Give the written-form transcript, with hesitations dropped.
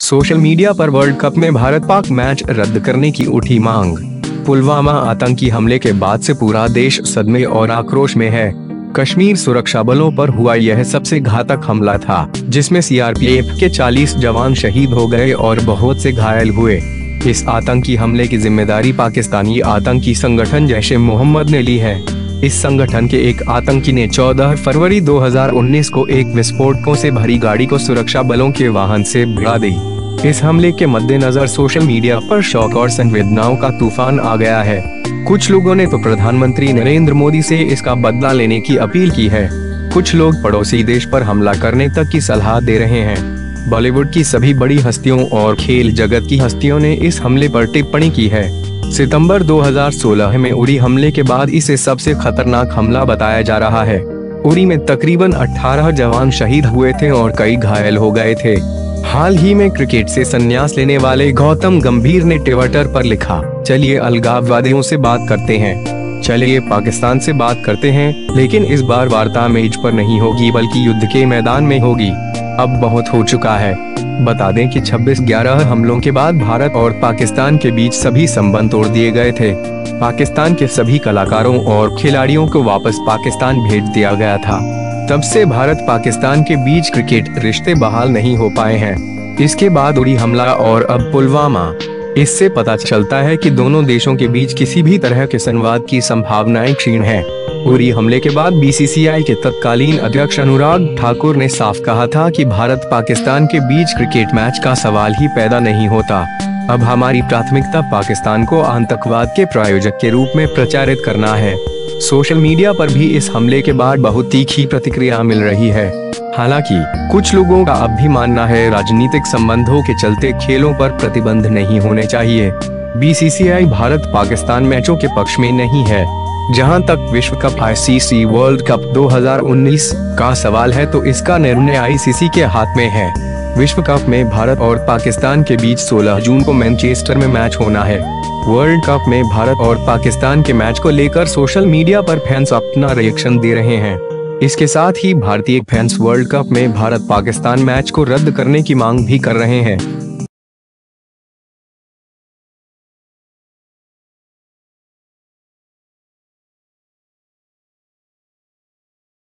Social media पर world cup में भारत पाक मैच रद्द करने की उठी मांग। पुलवामा आतंकी हमले के बाद से पूरा देश सदमे और आक्रोश में है। कश्मीर सुरक्षा बलों पर हुआ यह सबसे घातक हमला था, जिसमें सीआरपीएफ के 40 जवान शहीद हो गए और बहुत से घायल हुए। इस आतंकी हमले की जिम्मेदारी पाकिस्तानी आतंकी संगठन जैश-ए-मोहम्मद ने ली है। इस संगठन के एक आतंकी ने 14 फरवरी 2019 को एक विस्फोटकों से भरी गाड़ी को सुरक्षा बलों के वाहन से भिड़ा दी। इस हमले के मद्देनजर सोशल मीडिया पर शोक और संवेदनाओं का तूफान आ गया है। कुछ लोगों ने तो प्रधानमंत्री नरेंद्र मोदी से इसका बदला लेने की अपील की है। कुछ लोग पड़ोसी देश पर हमला करने तक की सलाह दे रहे हैं। बॉलीवुड की सभी बड़ी हस्तियों और खेल जगत की हस्तियों ने इस हमले पर टिप्पणी की है। सितंबर 2016 में उरी हमले के बाद इसे सबसे खतरनाक हमला बताया जा रहा है। उरी में तकरीबन 18 जवान शहीद हुए थे और कई घायल हो गए थे। हाल ही में क्रिकेट से संन्यास लेने वाले गौतम गंभीर ने ट्विटर पर लिखा, चलिए अलगाववादियों से बात करते हैं, चलिए पाकिस्तान से बात करते हैं, लेकिन इस बार वार्ता मेज पर नहीं होगी बल्कि युद्ध के मैदान में होगी। अब बहुत हो चुका है। बता दें कि 26/11 हमलों के बाद भारत और पाकिस्तान के बीच सभी संबंध तोड़ दिए गए थे। पाकिस्तान के सभी कलाकारों और खिलाड़ियों को वापस पाकिस्तान भेज दिया गया था। तब से भारत पाकिस्तान के बीच क्रिकेट रिश्ते बहाल नहीं हो पाए हैं। इसके बाद उरी हमला और अब पुलवामा। इससे पता चलता है कि दोनों देशों के बीच किसी भी तरह के संवाद की संभावनाएं क्षीण है। उरी हमले के बाद बीसीसीआई के तत्कालीन अध्यक्ष अनुराग ठाकुर ने साफ कहा था कि भारत पाकिस्तान के बीच क्रिकेट मैच का सवाल ही पैदा नहीं होता। अब हमारी प्राथमिकता पाकिस्तान को आतंकवाद के प्रायोजक के रूप में प्रचारित करना है। सोशल मीडिया पर भी इस हमले के बाद बहुत तीखी प्रतिक्रिया मिल रही है। हालांकि कुछ लोगों का अब भी मानना है राजनीतिक संबंधों के चलते खेलों पर प्रतिबंध नहीं होने चाहिए। बीसीसीआई भारत पाकिस्तान मैचों के पक्ष में नहीं है। जहां तक विश्व कप आईसीसी वर्ल्ड कप 2019 का सवाल है तो इसका निर्णय आईसीसी के हाथ में है। विश्व कप में भारत और पाकिस्तान के बीच 16 जून को मैनचेस्टर में मैच होना है। वर्ल्ड कप में भारत और पाकिस्तान के मैच को लेकर सोशल मीडिया पर फैंस अपना रिएक्शन दे रहे हैं। इसके साथ ही भारतीय फैंस वर्ल्ड कप में भारत पाकिस्तान मैच को रद्द करने की मांग भी कर रहे हैं।